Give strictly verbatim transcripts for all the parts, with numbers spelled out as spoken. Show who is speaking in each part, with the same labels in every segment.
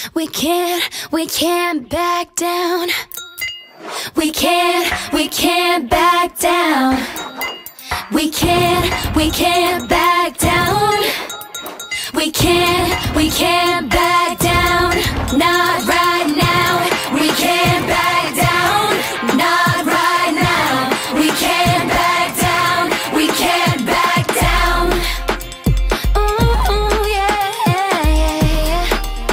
Speaker 1: We can't, we can't back down. We can't, we can't back down. We can't, we can't back down. We can't, we can't back down. Not right now. We can't back down. Not right now. We can't back down. We can't back down. Ooh, yeah, yeah,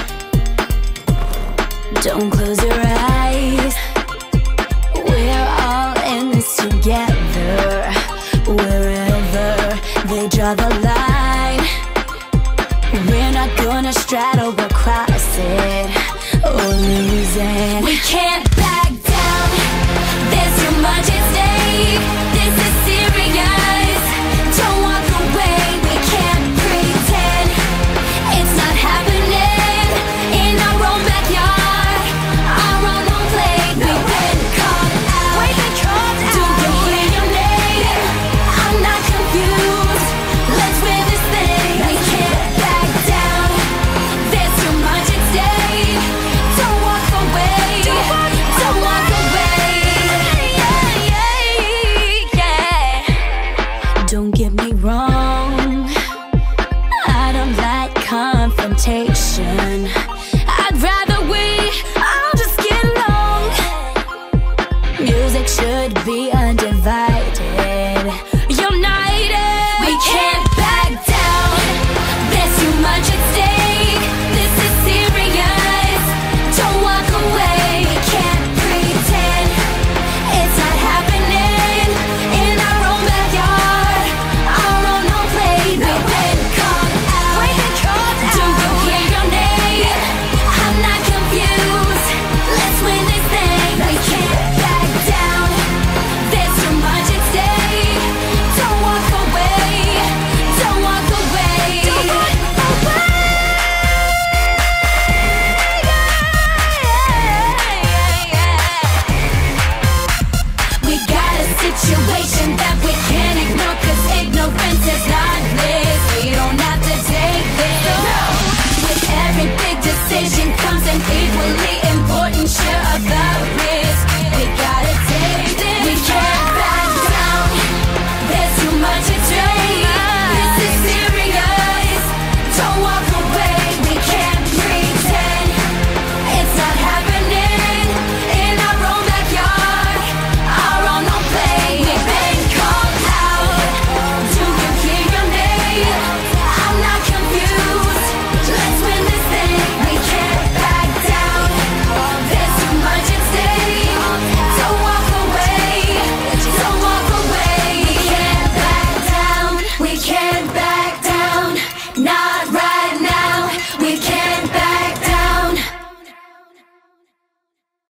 Speaker 1: yeah. Don't close your eyes. We're all in this together. Wherever they draw the line, we're not gonna straddle or cross it or lose it. We can't back down. There's too much at stake. This is serious. Don't walk away. We can't pretend it's not happening in our own backyard, our own home plate. We've been called out. We've been called out. Do you hear your name? I'm not confused. Let's win this thing. We can't back down. There's too much at stake. Don't walk away. Don't walk away. Yeah, yeah, yeah. Don't get me wrong, I don't like confrontation. I'd rather we all just get along. Music should be undivided, united. We can't back down. There's too much at stake. This is serious. Don't walk away. We can't pretend it's not happening in our own backyard, our own home plate. We've been called out. We've been called out. Do you hear your name? I'm not confused. Let's win this thing. We can't back down. There's too much at stake. Don't walk away. Don't walk away. Don't walk away. We got a situation that we can't ignore, 'cause ignorance is not bliss. We don't have to take this. With every big decision comes an equally